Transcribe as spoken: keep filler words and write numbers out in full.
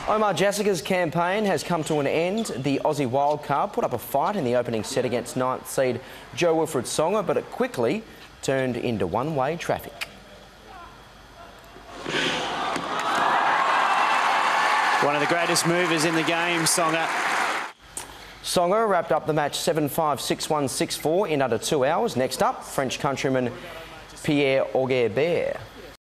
Omar, Jasika's campaign has come to an end. The Aussie wildcard put up a fight in the opening set against ninth seed Joe Wilfried Tsonga, but it quickly turned into one-way traffic. One of the greatest movers in the game, Tsonga. Tsonga wrapped up the match seven five, six one, six four in under two hours. Next up, French countryman Pierre Auger-Bear.